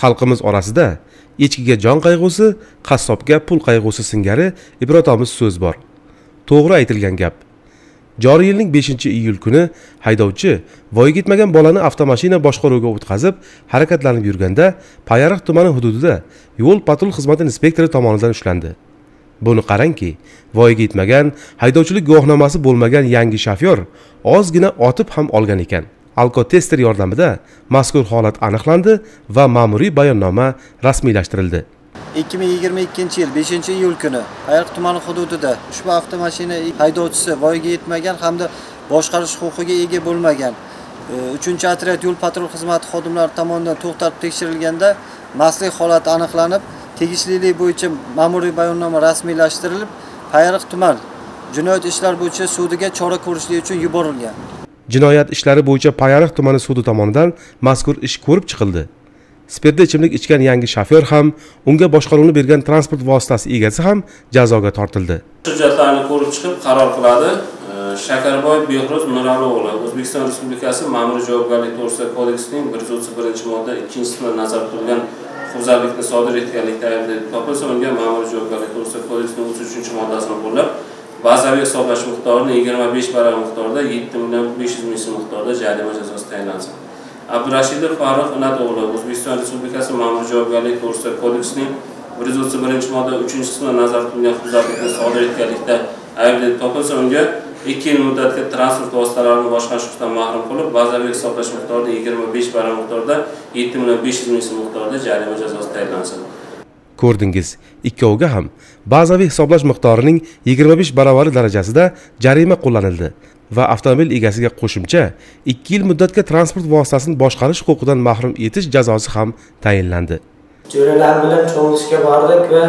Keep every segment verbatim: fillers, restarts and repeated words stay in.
xalqimiz orasida echkiga jon qayg'usi, qassobga pul qayg'usi singari ibrotomiz so'z bor. To'g'ri aytilgan gap. Joriy yilning beshinchi iyul kuni haydovchi voyaga yetmagan bolani avtomashina boshqaruviga o'tkazib harakatlanib yurganda Payariq tumani hududida yo'l patrul xizmati inspektori tomonidan ushlandi. Buni qarangki, voyaga yetmagan, haydovchilik guvohnomasi bo'lmagan yangi shofyor ozgina otib ham olgan ekan. Alkotester yordamida mazkur holat aniqlandi va ma'muriy bayonnoma rasmiylashtirildi. ikki ming yigirma ikkinchi yil beshinchi iyul kuni Payariq tumani hududida ushbu avtomashina haydovchisi voyaga yetmagan hamda boshqarish huquqiga ega bo'lmagan uchinchi otryad yo'l patrul xizmati xodimlari tomonidan to'xtatib tekshirilganda mastlik holati aniqlanib, tegishliligi bo'yicha ma'muriy bayonnoma rasmiylashtirilib, Payariq tuman jinoyat ishlari bo'yicha sudiga chora ko'rishlik uchun yuborilgan. Jinoyat ishlari bo'yicha Payariq tumani sudi tomonidan mazkur ish ko'rib chiqildi. Spirtli ichimlik ichgan yangi shofyor ham, unga boshqaruvni bergan transport vositasi egasi ham jazoga tortildi. Hujjatlarni ko'rib chiqib qaror qiladi. Shakarboy Behruz Nuraliovli O'zbekiston Respublikasi Ma'muriy javobgarlik to'g'risidagi kodeksining bir yuz o'ttiz birinchi modda ikkinchi qismida nazarda tutilgan huquqbuzarlikni sodir etganlikda aybli topilsa, unga Ma'muriy javobgarlik to'g'risidagi kodeksining o'ttiz uchinchi moddasini qo'llab, bazaviy hisoblash miqdorini yigirma besh baravar miqdorida yetti million besh yuz ming so'm miqdorida jarima jazosi tayinlansin. Abdurashidov Farruh Inatovli O'zbekiston Respublikasi Ma'muriy javobgarlik to'g'risidagi kodeksining bir yuz o'ttiz birinchi modda uchinchi qismida nazarda tutilgan huquqbuzarlikni sodir etganlikda aybli topilsa, unga ikki yil muddatga transport vositalarini boshqarish huquqidan mahrum qilib, bazaviy hisoblash miqdorida yigirma besh baravar miqdorida yetti million besh yuz ming so'm miqdorida jarima jazosi tayinlansin. Ko'rdingiz, ikkoviga ham bazaviy hisoblash miqdorining yigirma besh baravari darajasida jarima qo'llanildi va avtomobil egasiga qo'shimcha ikki yil muddatga transport vositasini boshqarish huquqidan mahrum etish jazosi ham tayinlandi. Jo'ralar bilan cho'milishga bordik va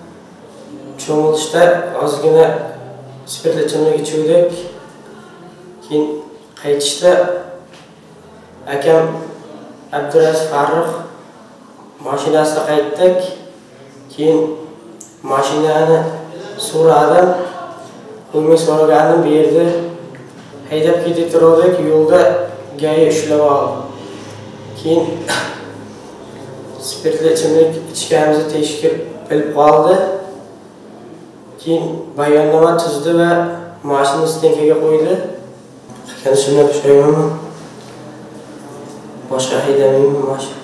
cho'milishda ozgina spirtli ichimlik ichuvdik. Keyin qaytishda akam Abdurash Farruh mashinasida qaytdik. Keyin mashinani so'radim. Qo'yma so'raganim berdi. Haydab ketib turdik, yo'lda gaya ushlab oldi. Keyin spirtli ichimlik ichganimizni tekshirib bilib qoldi. Keyin bayonnoma tuzdi va mashinani stenkaga qo'ydi. Qilganimni pushaymonman. Boshqa haydamayman mashina.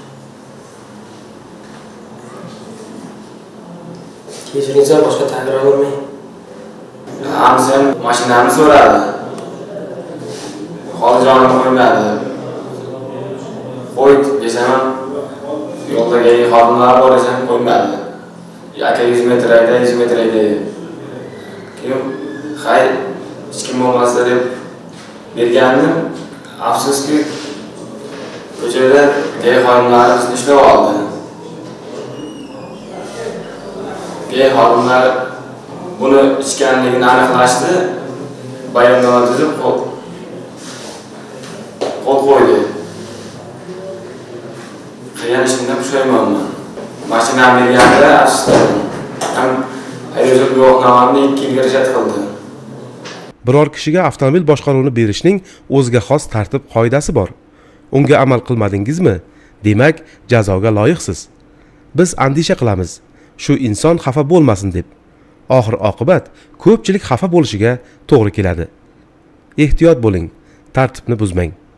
Kechiringizlar, boshqa takrorlamayman. Hamzam mashinamni so'radi. Holijonim qo'ymadi. Qo'y desam, yo'ldagi xodimlar bor desam qo'ymadi. Aka yuz metr ayda, yuz metr ayda. Keyin hay hech kim bo'lmasa deb bergandim. Afsuski ko'chada gay xodimlar bizni ishlab oldi. Gay xodimlar buni ichganligini aniqlashdi. Bayonnoma tuzib qo'l qo'ydi. Qilgan ishimdan pushaymonman. Mashina berganda afsusdaman. Ham haydovchilik guvohnomamni ikki yilga rad qildi. Biror kishiga avtomobil boshqaruvini berishning o'ziga xos tartib qoidasi bor. Unga amal qilmadingizmi? Demak, jazoga loyiqsiz. Biz andisha qilamiz, shu inson xafa bo'lmasin deb. Oxir oqibat ko'pchilik xafa bo'lishiga to'g'ri keladi. Ehtiyot bo'ling, tartibni buzmang.